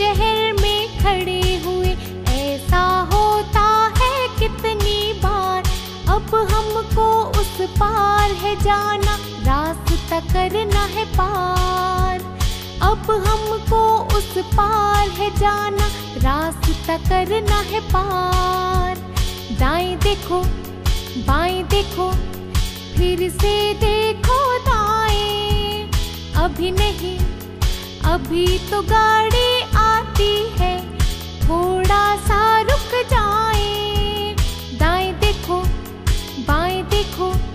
शहर में खड़े हुए, ऐसा होता है कितनी बार। अब हमको उस पार है जाना, रास्ता करना है पार। अब हमको उस पार है जाना, रास्ता करना है पार। दाएं देखो बाएं देखो, फिर से देखो दाएं। अभी नहीं, अभी तो गाड़ी आती है, थोड़ा सा रुक जाएं। दाएं देखो बाएं देखो,